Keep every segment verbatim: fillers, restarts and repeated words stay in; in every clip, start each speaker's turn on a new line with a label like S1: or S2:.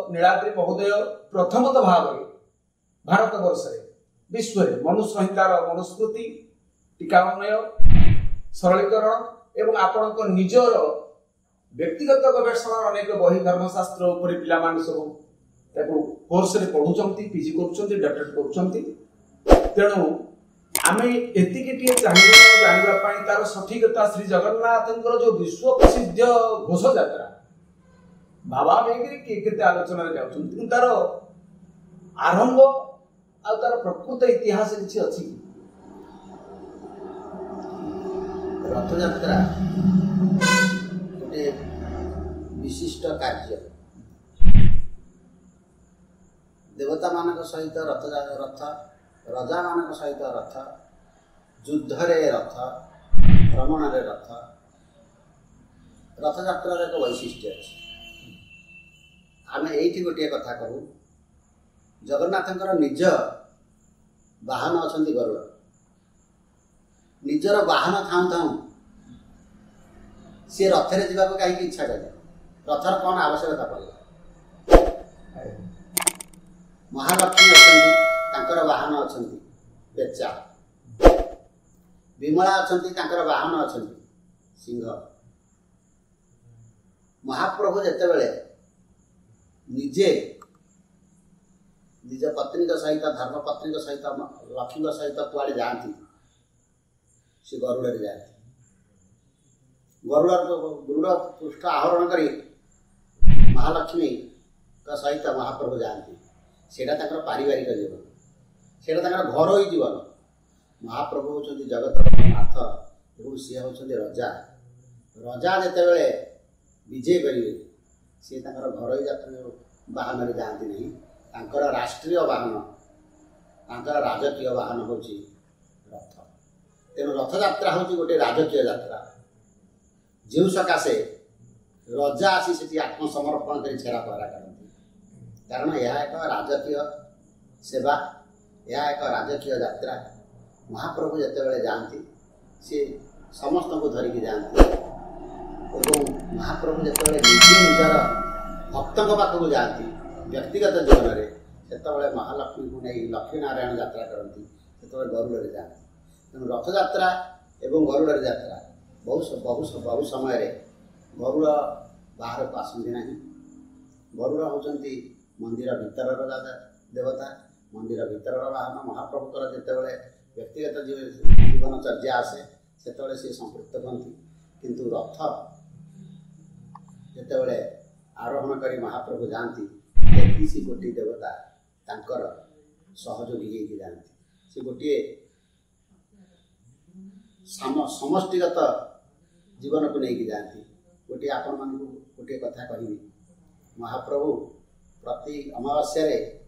S1: नीलाद्री महोदय प्रथमतः भाव भारत वर्ष विश्व मनुष्य हितार मनुस्मृति टीकामय सरलीकरण एवं आपण निजर व्यक्तिगत गवेषणा अनेक बही धर्मशास्त्र उपर पिला सब कोर्स रे पढ़ुचंती पीजी करूचंती डॉक्टरेट करूचंती तेणु आमे एतिकिटिए चाहिए जानिबा पई तार सठिकता श्री जगन्नाथंकर जो विश्व प्रसिद्ध घोष यात्रा बाबा बेगरी के केते आलोचना रे जाउछन कि तार आरंभ आ तार प्रकृत इतिहास किछि अछि
S2: रथ यात्रा गोटे विशिष्ट कार्य देवता मानक सहित रथ रथ राजा मानक सहित रथ युद्ध रे रथ भ्रमण रे रथ रथ यात्रा एक वैशिष्ट्य अच्छे आम ये गोटे कथा कहू जगन्नाथंकर निज वाहन अच्छा गरुड़ निजर वाहन थाऊ थाऊ सी रथरे जावाक कहीं इच्छा कले रथर कौन आवश्यकता पड़ा महालक्ष्मी अच्छा वाहन अच्छा बेचा विमला अच्छा वाहन अच्छा सिंह महाप्रभु जितेबले निजे निज पत्नी सहित धर्मपत्नी सहित लक्ष्मी सहित कुआड़े जाती से गरुड़ जाती गरुड़ गरुड़ पृष्ठ आहरण कर महालक्ष्मी सहित महाप्रभु जाती सेटा ताकर पारिवारिक जीवन सेटा ताकर घरोई जीवन महाप्रभु होचंती जगतर नाथ एवं सी होचंती रजा रजा जितेबले विजय करेंगे सी ताकर घरोई जात्रा वाहन में जाती नहीं तांकर राष्ट्रीय वाहन तांकर राजकीय वाहन होची रथ तेणु रथ यात्रा होची गोटे राजकीय यात्रा जो सकाशे रजा आसी सेठी आत्मसमर्पण कर छेरा पहरा करती कारण यह एक राजकीय सेवा यह एक राजकीय यात्रा महाप्रभु जितेबले जाती सी समस्त को धरिकी जाती और महाप्रभु जितेबले निजे निजर भक्तों पाखक जाती व्यक्तिगत जीवन में से महालक्ष्मी को नहीं लक्ष्मी नारायण यात्रा करती से गरुड़ जाती तेणु रथ यात्रा एवं गरुड़ यात्रा बहु बहु बहु समय गरुड़ बाहर को आसती ना गरुड़ होती मंदिर भितर देवता मंदिर भितर वाहन महाप्रभुकर जितेबले व्यक्तिगत जीवनचर्या आसे से सी संपृक्त करती किंतु रथ जितेबले आरोहण कर महाप्रभु जाती तेतीस कोटी देवता तांकर सहयोगी होगी जाती से गोटे समष्टिगत जीवन को लेकिन जाती गोटे आपण मान गोटे कथा कहबी महाप्रभु प्रति अमावास्या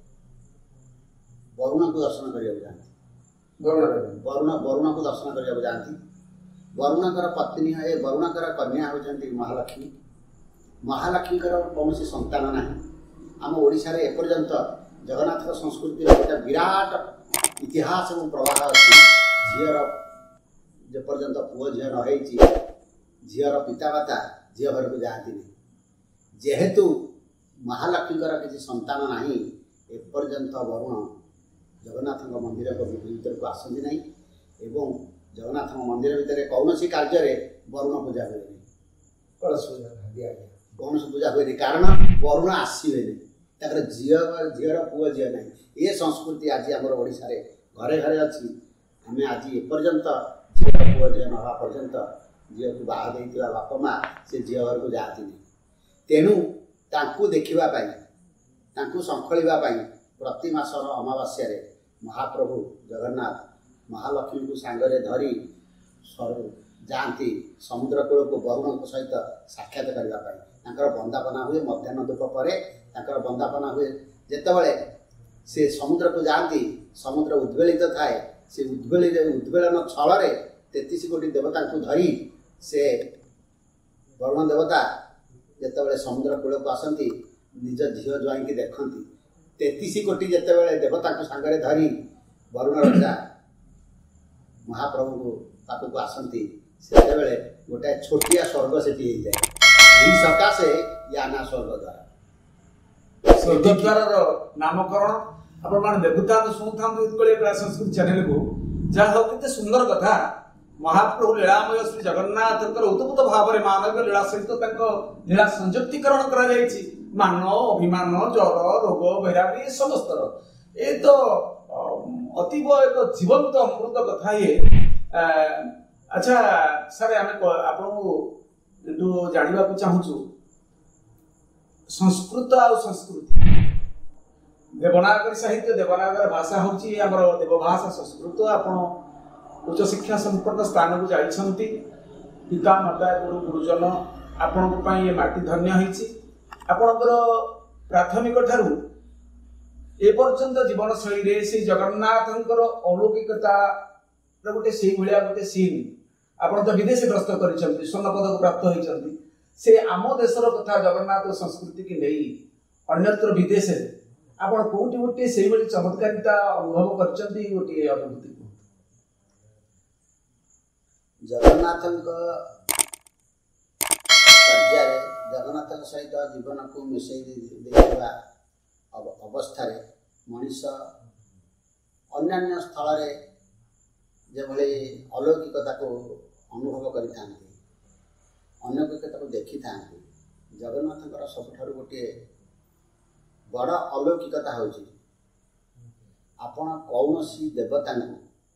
S2: वरुण को दर्शन करने जाती वरुण वरुण को दर्शन करने जाती वरुणकर पत्नी है वरुणकर कन्या होती महालक्ष्मी महालक्ष्मी कौन संतान ना आम ओडिशा रे एपर्यंत जगन्नाथ संस्कृति गोटे विराट इतिहास और प्रवाह अच्छी झीर जेपर्यंत पुओ झी नई झीर पितामाता झी घर को जाती नहीं जेहेतु महालक्ष्मीकर किसी संतान ना एपर्यंत वरुण जगन्नाथ मंदिर भीतर को आसती नहीं एवं जगन्नाथ मंदिर भितर कौन सी कार्य वरुण पूजा हुए कलश पूजा कौन सी पूजा हुए कारण वरुण आसवे झील झीर पुओ झी ना ये संस्कृति आज आम ओडिशा रे घरे घरे अच्छी आम आज एपर्यंत झीर पुओ झी नवा पर्यंत झील को बाहा देइतिबा बापा माँ से झी घर को जाती नहीं तेणु तांकु देखिबा संखलिबा प्रति मासर अमावास्या महाप्रभु जगन्नाथ महालक्ष्मी को सांगरे धरी जाती समुद्र कूल को वरुण सहित साक्षात करने बंदापना हुए मध्याह्न धूप पर बंदापना हुए जितेबले से समुद्र को जाती समुद्र उद्वेलित थाए से उद्वेलित उद्वेलन छल तेतीस कोटी देवता को धरी से वरुण देवता जितेबले समुद्र कूल को आसती निज झील ज्वाई की देखती तेतीस कोटी जितेबले देवता को सांगरे धरी वरुण राजा महाप्रभु को पाखक आसती से गोटे छोटिया स्वर्ग से जाए सकाशे या ना स्वर्ग द्वार
S1: ସ୍ୱର୍ଗଦ୍ୱାରର ନାମକରଣ ଆପଣମାନେ ଦେଖୁଥାନ୍ତୁ ଶୁଣୁଥାନ୍ତୁ ଯେତେବେଳେ କଳା ସଂସ୍କୃତି ଚ୍ୟାନେଲକୁ। ଯାହା ହଉ କେତେ ସୁନ୍ଦର କଥା। ମହାପ୍ରଭୁ ଲୀଳାମୟ ଶ୍ରୀ ଜଗନ୍ନାଥଙ୍କର ଉତ୍ତମ ଭାବରେ ମାନବ ଲୀଳା ସହିତ ତାଙ୍କ ଲୀଳା ସଂଯୁକ୍ତିକରଣ କରାଯାଇଛି। ମାନ ଅଭିମାନ ଜର ରୋଗ ବୈରାଗୀ ସମସ୍ତର ଏ ତ ଅତୀବ ଏକ ଜୀବନ୍ତ ଅମୃତ କଥା ଇଏ। ଆଚ୍ଛା ସାର୍ ଆମେ ଆପଣଙ୍କୁ କିନ୍ତୁ ଜାଣିବାକୁ ଚାହୁଁଛୁ ସଂସ୍କୃତ ଆଉ ସଂସ୍କୃତି ଦେବନାଗରୀ ସାହିତ୍ୟ ଦେବନାଗରୀ ଭାଷା ହେଉଛି ଆମର ଦେବଭାଷା ସଂସ୍କୃତ। ଆପଣ ଉଚ୍ଚଶିକ୍ଷା ସମ୍ପନ୍ନ ସ୍ଥାନକୁ ଯାଇଛନ୍ତି। ପିତା ମାତା ଗୁରୁ ଗୁରୁଜନ ଆପଣଙ୍କ ପାଇଁ ଏ ମାଟି ଧନ୍ୟ ହେଇଛି। ଆପଣଙ୍କର ପ୍ରାଥମିକ ଠାରୁ ଏ ପର୍ଯ୍ୟନ୍ତ ଜୀବନଶୈଳୀରେ ସେ ଜଗନ୍ନାଥଙ୍କର ଅଲୌକିକତାର ଗୋଟେ ସେଇଭଳିଆ ଗୋଟେ ସିନ୍। ଆପଣ ତ ବିଦେଶ ଗ୍ରସ୍ତ କରିଛନ୍ତି, ସ୍ୱର୍ଣ୍ଣ ପଦକ ପ୍ରାପ୍ତ ହୋଇଛନ୍ତି। ସେ ଆମ ଦେଶର କଥା ଜଗନ୍ନାଥ ସଂସ୍କୃତିକି ନେଇ ଅନ୍ୟତ୍ର ବିଦେଶରେ ଆପଣ କୋଉଠି ଗୋଟିଏ ସେଇଭଳି ଚମତ୍କାରିତା ଅନୁଭବ କରିଛନ୍ତି? ଗୋଟିଏ ଅନୁଭୂତି
S2: ଜଗନ୍ନାଥଙ୍କ ଚର୍ଯ୍ୟାରେ ଜଗନ୍ନାଥଙ୍କ ସହିତ ଜୀବନକୁ ମିଶାଇ ଦେଇଥିବା ଅବସ୍ଥାରେ ମଣିଷ ଅନ୍ୟାନ୍ୟ ସ୍ଥଳରେ ଯେଭଳି ଅଲୌକିକତାକୁ ଅନୁଭବ କରିଥାନ୍ତି, ଅଲୌକିକତାକୁ ଦେଖିଥାନ୍ତି, ଜଗନ୍ନାଥଙ୍କର ସବୁଠାରୁ ଗୋଟିଏ ବଡ଼ ଅଲୌକିକତା ହେଉଛି ଆପଣ କୌଣସି ଦେବତାଙ୍କୁ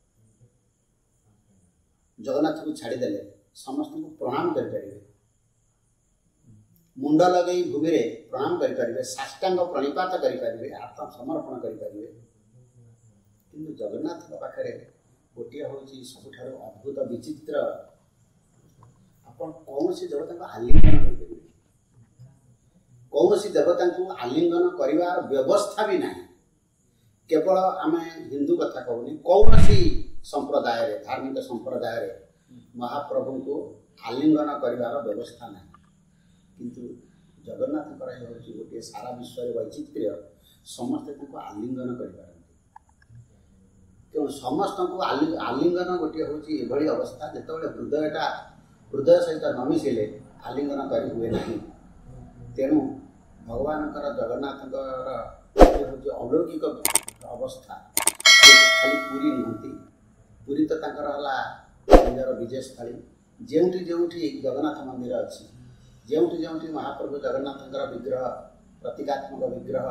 S2: ଜଗନ୍ନାଥଙ୍କୁ ଛାଡ଼ିଦେଲେ ସମସ୍ତଙ୍କୁ ପ୍ରଣାମ କରିପାରିବେ, ମୁଣ୍ଡ ଲଗେଇ ଭୂମିରେ ପ୍ରଣାମ କରିପାରିବେ, ସାଷ୍ଟାଙ୍ଗ ପ୍ରଣିପାତ କରିପାରିବେ, ଆତ୍ମସମର୍ପଣ କରିପାରିବେ। କିନ୍ତୁ ଜଗନ୍ନାଥଙ୍କ ପାଖରେ ଗୋଟିଏ ହେଉଛି ସବୁଠାରୁ ଅଦ୍ଭୁତ ବିଚିତ୍ର, ଆପଣ କୌଣସି ଦେବତାଙ୍କୁ ଆଲିଙ୍ଗନ କରିପାରିବେ। କୌଣସି ଦେବତାଙ୍କୁ ଆଲିଙ୍ଗନ କରିବାର ବ୍ୟବସ୍ଥା ବି ନାହିଁ। କେବଳ ଆମେ ହିନ୍ଦୁ କଥା କହୁନି, କୌଣସି ସମ୍ପ୍ରଦାୟରେ ଧାର୍ମିକ ସମ୍ପ୍ରଦାୟରେ ମହାପ୍ରଭୁଙ୍କୁ ଆଲିଙ୍ଗନ କରିବାର ବ୍ୟବସ୍ଥା ନାହିଁ। କିନ୍ତୁ ଜଗନ୍ନାଥଙ୍କର ହେଉଛି ଗୋଟିଏ ସାରା ବିଶ୍ୱରେ ବୈଚିତ୍ର୍ୟ, ସମସ୍ତେ ତାଙ୍କୁ ଆଲିଙ୍ଗନ କରିପାରନ୍ତି। ତେଣୁ ସମସ୍ତଙ୍କୁ ଆଲିଙ୍ଗନ ଗୋଟିଏ ହେଉଛି ଏଭଳି ଅବସ୍ଥା, ଯେତେବେଳେ ହୃଦୟଟା ହୃଦୟ ସହିତ ନ ମିଶିଲେ ଆଲିଙ୍ଗନ କରି ହୁଏ ନାହିଁ। ତେଣୁ ଭଗବାନଙ୍କର ଜଗନ୍ନାଥଙ୍କର ହେଉଛି ଅଲୌକିକ ଅବସ୍ଥା। ଖାଲି ପୁରୀ ନୁହନ୍ତି, ପୁରୀ ତ ତାଙ୍କର ହେଲା ନିଜର ବିଜୟସ୍ଥଳୀ। ଯେଉଁଠି ଯେଉଁଠି ଜଗନ୍ନାଥ ମନ୍ଦିର ଅଛି, ଯେଉଁଠି ଯେଉଁଠି ମହାପ୍ରଭୁ ଜଗନ୍ନାଥଙ୍କର ବିଗ୍ରହ, ପ୍ରତୀକାତ୍ମକ ବିଗ୍ରହ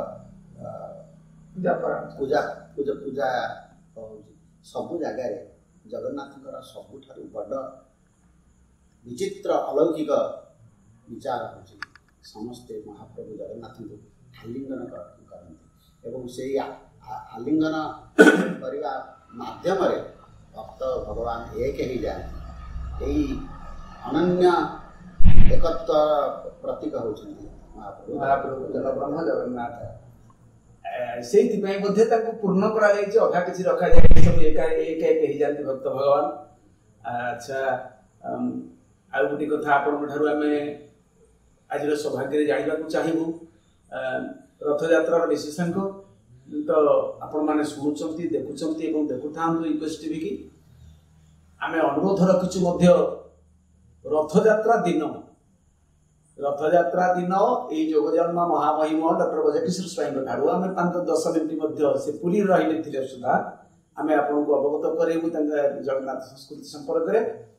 S2: ପୂଜା ପୂଜା ପୂଜା ହେଉଛି, ସବୁ ଜାଗାରେ ଜଗନ୍ନାଥଙ୍କର ସବୁଠାରୁ ବଡ଼ ବିଚିତ୍ର ଅଲୌକିକ ବିଚାର ହେଉଛି ସମସ୍ତେ ମହାପ୍ରଭୁ ଜଗନ୍ନାଥଙ୍କୁ ଆଲିଙ୍ଗନ କରନ୍ତି ଏବଂ ସେଇ ଆଲିଙ୍ଗନ କରିବା ମାଧ୍ୟମରେ ଭକ୍ତ ଭଗବାନ ଏକ ହେଇଯାଆନ୍ତି। ଏହି ଅନନ୍ୟ ଏକତ୍ୱ ପ୍ରତୀକ ହେଉଛନ୍ତି ମହାପ୍ରଭୁ
S1: ମହାପ୍ରଭୁ ଜଗବ୍ରହ୍ମ ଜଗନ୍ନାଥ। ସେଇଥିପାଇଁ ବୋଧେ ତାଙ୍କୁ ପୂର୍ଣ୍ଣ କରାଯାଇଛି, ଅଧା କିଛି ରଖାଯାଇଛି, ସବୁ ଏକା ଏକ ଏକ ହେଇଯାନ୍ତି ଭକ୍ତ ଭଗବାନ। ଆଚ୍ଛା, ଆଉ ଗୋଟେ କଥା ଆପଣଙ୍କ ଠାରୁ ଆମେ ଆଜିର ସୌଭାଗ୍ୟରେ ଜାଣିବାକୁ ଚାହିଁବୁ, ରଥଯାତ୍ରାର ବିଶେଷାଙ୍କ ତ ଆପଣମାନେ ଶୁଣୁଛନ୍ତି, ଦେଖୁଛନ୍ତି ଏବଂ ଦେଖୁଥାନ୍ତୁ ଇକ୍ୱେଷ୍ଟ ଟିଭିକି। ଆମେ ଅନୁରୋଧ ରଖିଛୁ ମଧ୍ୟ ରଥଯାତ୍ରା ଦିନ ରଥଯାତ୍ରା ଦିନ ଏଇ ଯୋଗଜନ୍ମ ମହାମହିମ ଡକ୍ଟର ଗଜକିଶୋର ସ୍ୱାଇଁଙ୍କ ଠାରୁ ଆମେ ପାଞ୍ଚ ଦଶ ମିନିଟ୍ ମଧ୍ୟ ସେ ପୁରୀରେ ରହିନଥିଲେ ସୁଦ୍ଧା ଆମେ ଆପଣଙ୍କୁ ଅବଗତ କରାଇବୁ ତାଙ୍କ ଜଗନ୍ନାଥ ସଂସ୍କୃତି ସମ୍ପର୍କରେ।